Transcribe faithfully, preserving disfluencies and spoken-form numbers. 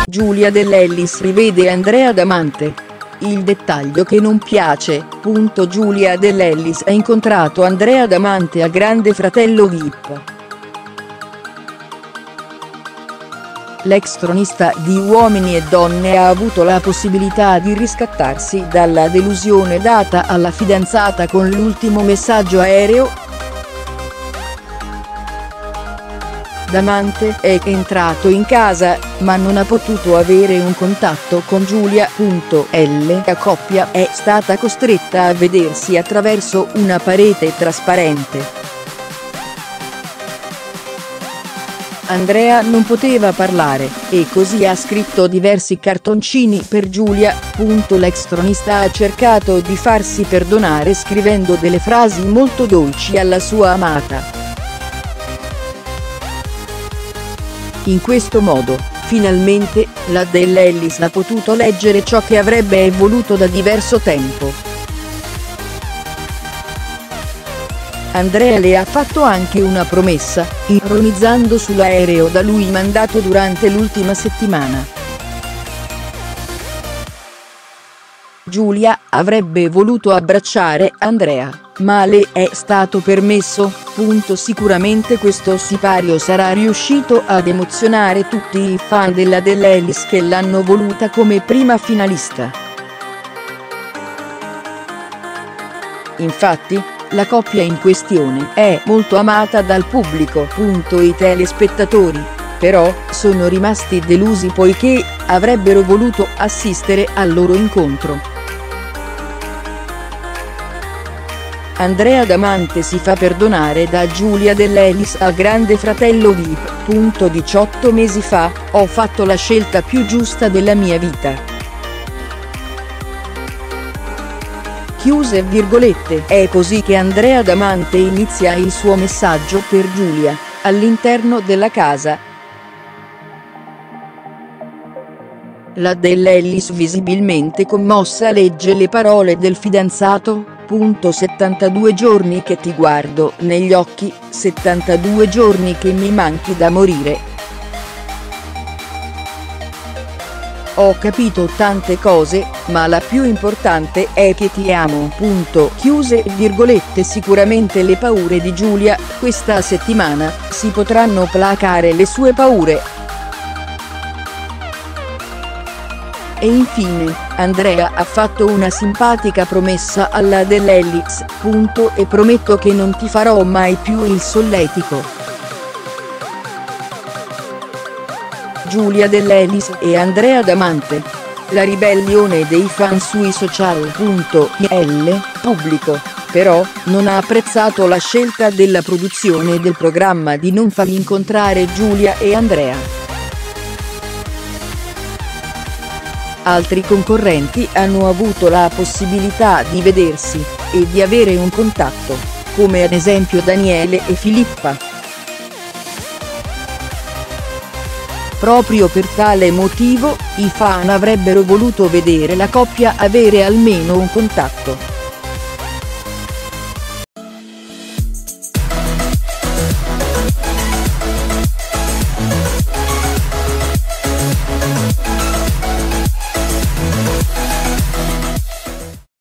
Giulia Dell'Ellis rivede Andrea Damante. Il dettaglio che non piace. Giulia Dell'Ellis ha incontrato Andrea Damante a Grande Fratello V I P. L'ex tronista di Uomini e Donne ha avuto la possibilità di riscattarsi dalla delusione data alla fidanzata con l'ultimo messaggio aereo. Damante è entrato in casa, ma non ha potuto avere un contatto con Giulia. La coppia è stata costretta a vedersi attraverso una parete trasparente. Andrea non poteva parlare, e così ha scritto diversi cartoncini per Giulia. L'ex tronista ha cercato di farsi perdonare scrivendo delle frasi molto dolci alla sua amata. In questo modo, finalmente, la Dell'Ellis ha potuto leggere ciò che avrebbe voluto da diverso tempo. Andrea le ha fatto anche una promessa, ironizzando sull'aereo da lui mandato durante l'ultima settimana. Giulia avrebbe voluto abbracciare Andrea, ma le è stato permesso. Sicuramente questo sipario sarà riuscito ad emozionare tutti i fan della Dell'Ellis che l'hanno voluta come prima finalista. Infatti, la coppia in questione è molto amata dal pubblico. I telespettatori, però, sono rimasti delusi poiché avrebbero voluto assistere al loro incontro. Andrea Damante si fa perdonare da Giulia Dell'Ellis a Grande Fratello V I P. diciotto mesi fa, ho fatto la scelta più giusta della mia vita. Chiuse virgolette. È così che Andrea Damante inizia il suo messaggio per Giulia, all'interno della casa. La Dell'Ellis, visibilmente commossa, legge le parole del fidanzato. settantadue giorni che ti guardo negli occhi, settantadue giorni che mi manchi da morire. Ho capito tante cose, ma la più importante è che ti amo. Chiuse virgolette. Sicuramente le paure di Giulia, questa settimana, si potranno placare le sue paure. E infine, Andrea ha fatto una simpatica promessa alla Dell'Ellis. E prometto che non ti farò mai più il solletico. Giulia Dell'Ellis e Andrea Damante. La ribellione dei fan sui social. Il pubblico, però, non ha apprezzato la scelta della produzione del programma di non far incontrare Giulia e Andrea. Altri concorrenti hanno avuto la possibilità di vedersi, e di avere un contatto, come ad esempio Daniele e Filippa. Proprio per tale motivo, i fan avrebbero voluto vedere la coppia avere almeno un contatto.